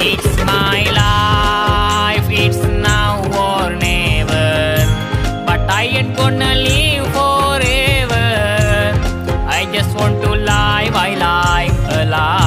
It's my life, it's now or never. But I ain't gonna live forever. I just want to live my life alive.